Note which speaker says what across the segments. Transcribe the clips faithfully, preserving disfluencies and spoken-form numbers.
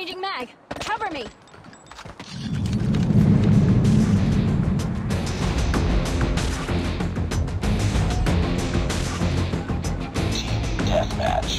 Speaker 1: Changing mag. Cover me.
Speaker 2: Team deathmatch.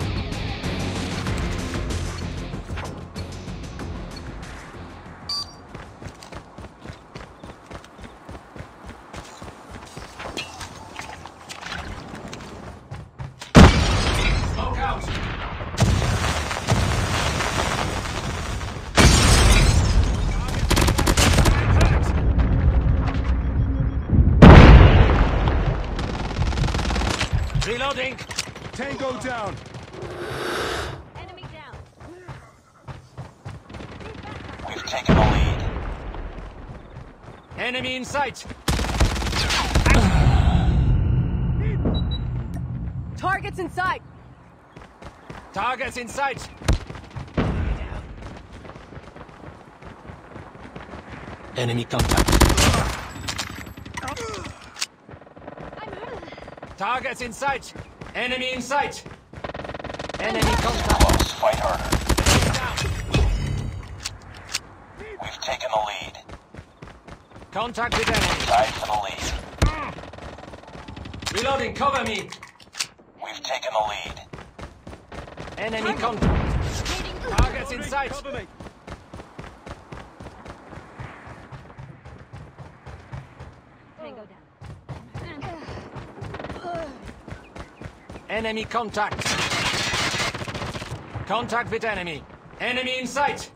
Speaker 3: Reloading!
Speaker 4: Tango down!
Speaker 1: Enemy down.
Speaker 2: We've taken the lead.
Speaker 3: Enemy in sight!
Speaker 1: Targets in sight.
Speaker 3: Targets in sight! Enemy contact.
Speaker 1: I'm hurt.
Speaker 3: Targets in sight! Enemy in sight! Enemy
Speaker 2: Too
Speaker 3: contact!
Speaker 2: close. Fight harder.
Speaker 3: Down.
Speaker 2: We've taken the lead.
Speaker 3: Contact with enemy.
Speaker 2: Tied for the lead.
Speaker 3: Reloading, cover me!
Speaker 2: We've taken the lead.
Speaker 3: Enemy contact. Targets in sight!
Speaker 4: Cover me!
Speaker 1: Tango down.
Speaker 3: Enemy contact! Contact with enemy. Enemy in sight!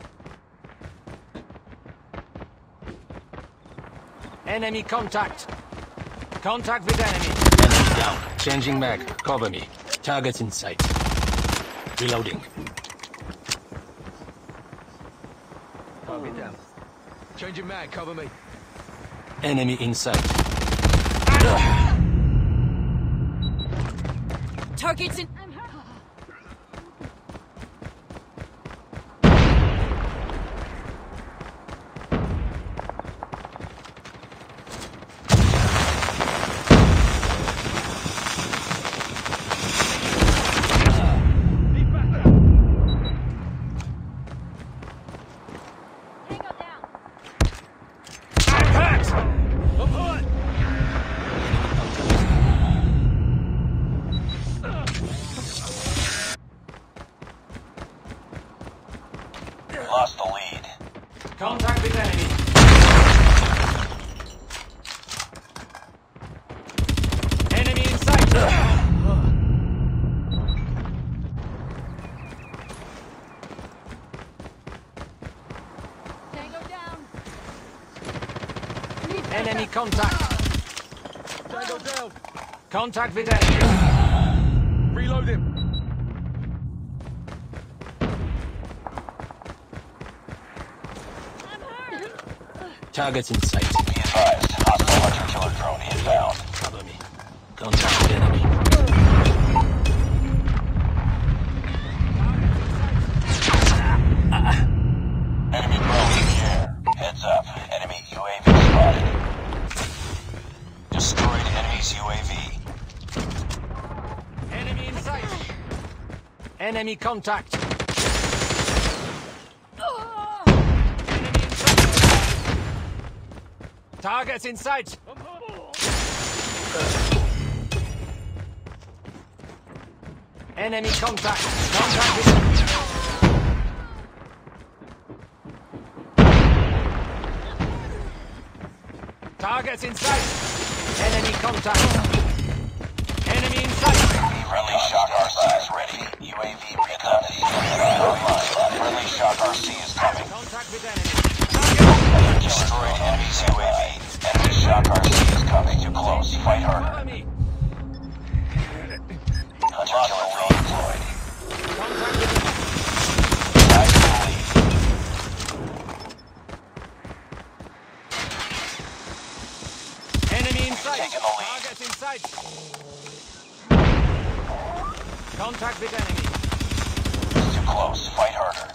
Speaker 3: Enemy contact! Contact with enemy. Enemy down. Changing mag. Cover me. Targets in sight. Reloading.
Speaker 4: Target down. Changing mag, cover me.
Speaker 3: Enemy in sight.
Speaker 1: Targets in. I'm hurt. Tango down.
Speaker 3: I'm hurt!
Speaker 4: I'm hurt!
Speaker 2: We lost the lead.
Speaker 3: Contact with enemy. Enemy in sight.
Speaker 1: Tango down.
Speaker 3: Enemy contact.
Speaker 4: Tango down!
Speaker 3: Contact with enemy.
Speaker 4: Reload him!
Speaker 1: I'm hurt.
Speaker 3: Targets in sight.
Speaker 2: Be advised. Hostile hunter killer drone inbound.
Speaker 3: Cover me. Contact with enemy.
Speaker 2: Enemy drone in the air. Heads up. Enemy U A V spotted. Destroyed enemy's U A V.
Speaker 3: Enemy in sight. Enemy contact. Enemy in sight. Targets in sight. Enemy contact. Contact with enemy. Targets in sight. Enemy contact. Enemy in sight.
Speaker 2: Friendly shock R C is ready. U A V reconnaissance online. Friendly shock R C is coming.
Speaker 3: Contact with enemy.
Speaker 2: Destroyed enemy's U A V. Enemy shock R C is coming. Too close. Fight harder.
Speaker 3: Cover me.
Speaker 2: Hunter killer drone deployed.
Speaker 3: Contact with enemy.
Speaker 2: Tied for the lead.
Speaker 3: Enemy in sight.
Speaker 2: Taking the lead.
Speaker 3: Targets in sight. Contact with enemy.
Speaker 2: Too close. Fight harder.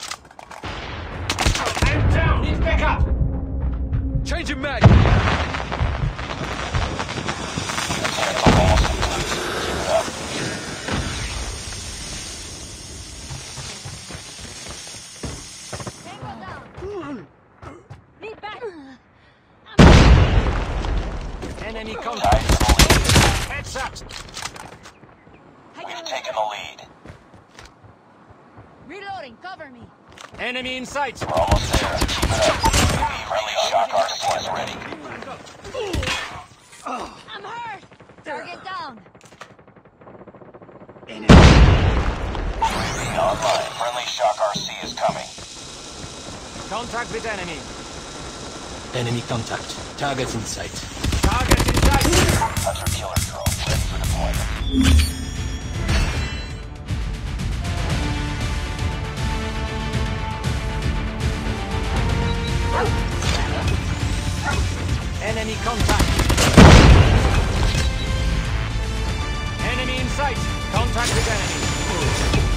Speaker 3: I'm down. Need backup.
Speaker 4: Changing mag!
Speaker 2: Attack the loss includes. Keep it up.
Speaker 3: Enemy
Speaker 2: Tied
Speaker 3: contact.
Speaker 2: for the lead.
Speaker 3: Headshot.
Speaker 2: We've taken the lead.
Speaker 1: Reloading, cover me.
Speaker 3: Enemy in sight.
Speaker 2: We're almost there. Keep it up. U A V friendly shock R C is ready.
Speaker 1: I'm hurt. Target down.
Speaker 2: U A V online. Friendly shock R C is coming.
Speaker 3: Contact with enemy. Enemy contact. Targets in sight. Target in sight.
Speaker 2: Hunter killer drone ready for deployment.
Speaker 3: Enemy contact. Enemy in sight. Contact with enemy.